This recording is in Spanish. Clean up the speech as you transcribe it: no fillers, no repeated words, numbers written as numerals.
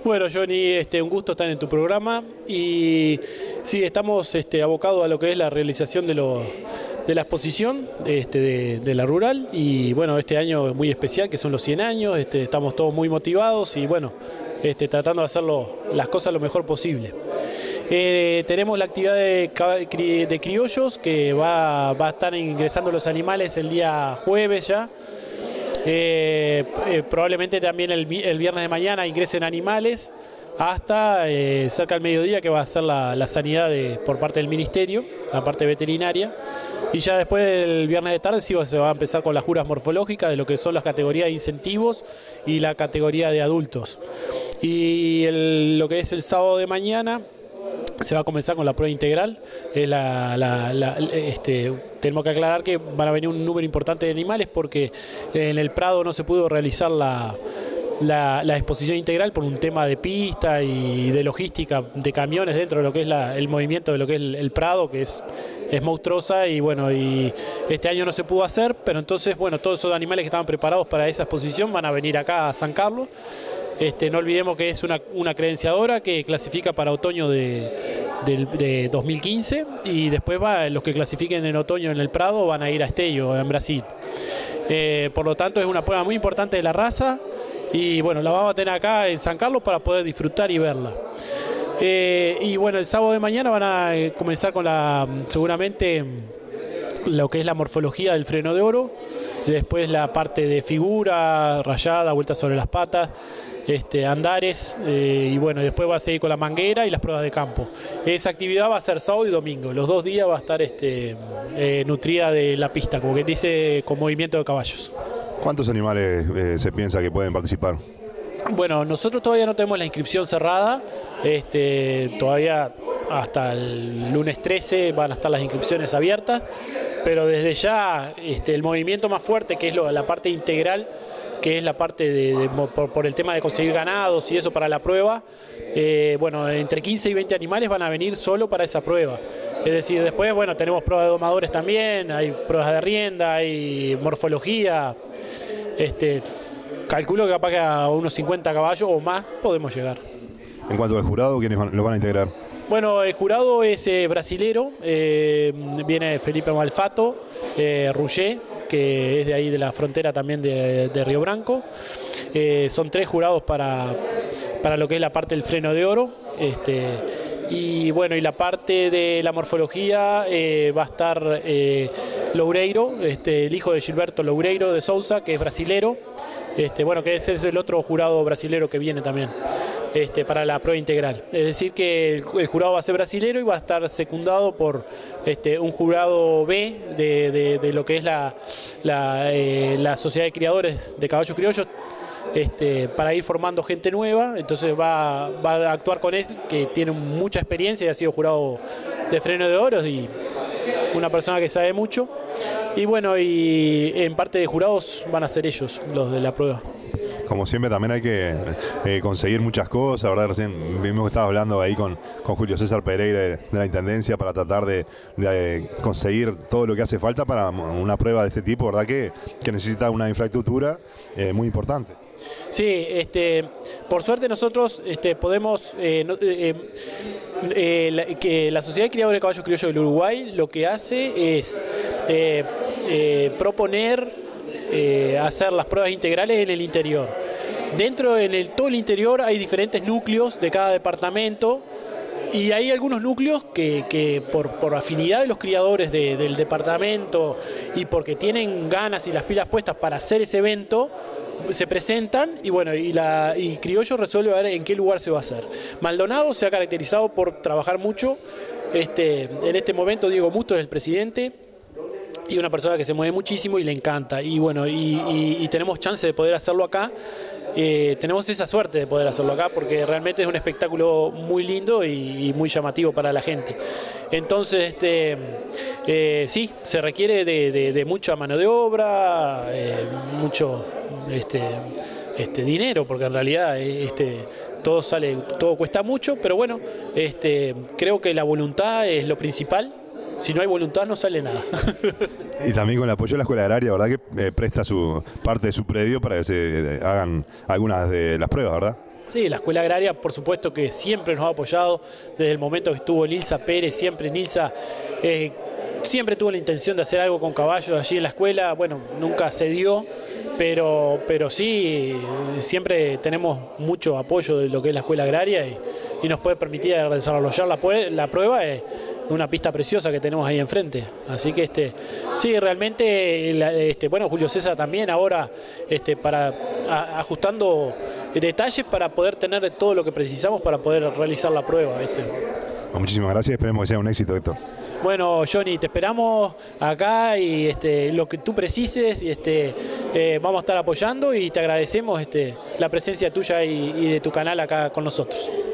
Bueno, Johnny, un gusto estar en tu programa y sí, estamos abocados a lo que es la realización de la exposición de la rural y bueno, este año es muy especial, que son los 100 años, estamos todos muy motivados y bueno, tratando de hacer las cosas lo mejor posible. Tenemos la actividad de criollos que va a estar ingresando los animales el día jueves ya. Probablemente también el viernes de mañana ingresen animales hasta cerca del mediodía, que va a ser la sanidad por parte del ministerio, la parte veterinaria, y ya después del viernes de tarde sí se va a empezar con las juras morfológicas de lo que son las categorías de incentivos y la categoría de adultos. Y lo que es el sábado de mañana se va a comenzar con la prueba integral. Tenemos que aclarar que van a venir un número importante de animales porque en el Prado no se pudo realizar la exposición integral por un tema de pista y de logística de camiones dentro de lo que es el movimiento de lo que es el Prado, que es monstruosa, y bueno, y este año no se pudo hacer, pero entonces bueno, todos esos animales que estaban preparados para esa exposición van a venir acá a San Carlos. No olvidemos que es una credenciadora que clasifica para otoño de 2015 y después los que clasifiquen en otoño en el Prado van a ir a Esteio, en Brasil. Por lo tanto es una prueba muy importante de la raza y bueno, la vamos a tener acá en San Carlos para poder disfrutar y verla. Y bueno, el sábado de mañana van a comenzar con seguramente lo que es la morfología del freno de oro, y después la parte de figura, rayada, vuelta sobre las patas, andares, y bueno, después va a seguir con la manguera y las pruebas de campo. Esa actividad va a ser sábado y domingo, los 2 días va a estar nutrida de la pista, como que dice, con movimiento de caballos. ¿Cuántos animales se piensa que pueden participar? Bueno, nosotros todavía no tenemos la inscripción cerrada, todavía hasta el lunes 13 van a estar las inscripciones abiertas, pero desde ya el movimiento más fuerte, que es la parte integral, que es la parte por el tema de conseguir ganados y eso para la prueba, bueno, entre 15 y 20 animales van a venir solo para esa prueba. Es decir, después, bueno, tenemos pruebas de domadores también, hay pruebas de rienda, hay morfología, calculo que capaz que a unos 50 caballos o más podemos llegar. En cuanto al jurado, ¿quiénes lo van a integrar? Bueno, el jurado es brasilero, viene Felipe Malfato, Rugger, que es de ahí de la frontera también de Río Branco. Son 3 jurados para lo que es la parte del freno de oro. Y bueno, y la parte de la morfología va a estar Loureiro, el hijo de Gilberto Loureiro de Souza, que es brasilero. Bueno, que ese es el otro jurado brasilero que viene también para la prueba integral. Es decir, que el jurado va a ser brasilero y va a estar secundado por un jurado B de lo que es la Sociedad de Criadores de Caballos Criollos, para ir formando gente nueva. Entonces va a actuar con él, que tiene mucha experiencia y ha sido jurado de freno de oros y una persona que sabe mucho. Y bueno, y en parte de jurados van a ser ellos los de la prueba. Como siempre también hay que conseguir muchas cosas, ¿verdad? Recién vimos que estaba hablando ahí con Julio César Pereira de la Intendencia para tratar de conseguir todo lo que hace falta para una prueba de este tipo, ¿verdad? Que necesita una infraestructura muy importante. Sí, por suerte nosotros podemos, que la Sociedad de Criadores de Caballos Criollos del Uruguay lo que hace es proponer hacer las pruebas integrales en el interior. Dentro, todo el interior hay diferentes núcleos de cada departamento y hay algunos núcleos que por afinidad de los criadores del departamento y porque tienen ganas y las pilas puestas para hacer ese evento, se presentan y bueno, y Criollo resuelve a ver en qué lugar se va a hacer. Maldonado se ha caracterizado por trabajar mucho. En este momento Diego Musto es el presidente y una persona que se mueve muchísimo y le encanta. Y bueno, y tenemos chance de poder hacerlo acá. Tenemos esa suerte de poder hacerlo acá porque realmente es un espectáculo muy lindo y muy llamativo para la gente. Entonces, sí, se requiere de mucha mano de obra, mucho dinero, porque en realidad todo cuesta mucho, pero bueno, creo que la voluntad es lo principal. Si no hay voluntad no sale nada. Y también con el apoyo de la Escuela Agraria, ¿verdad? Que presta parte de su predio para que se hagan algunas de las pruebas, ¿verdad? Sí, la Escuela Agraria, por supuesto que siempre nos ha apoyado desde el momento que estuvo Nilsa Pérez, siempre Nilsa siempre tuvo la intención de hacer algo con caballos allí en la escuela. Bueno, nunca se dio, pero sí, siempre tenemos mucho apoyo de lo que es la Escuela Agraria y nos puede permitir desarrollar la prueba. Una pista preciosa que tenemos ahí enfrente, así que sí, realmente bueno, Julio César también ahora ajustando detalles para poder tener todo lo que precisamos para poder realizar la prueba. Bueno, muchísimas gracias, esperemos que sea un éxito, Héctor. Bueno, Johnny, te esperamos acá y lo que tú precises, vamos a estar apoyando y te agradecemos la presencia tuya y de tu canal acá con nosotros.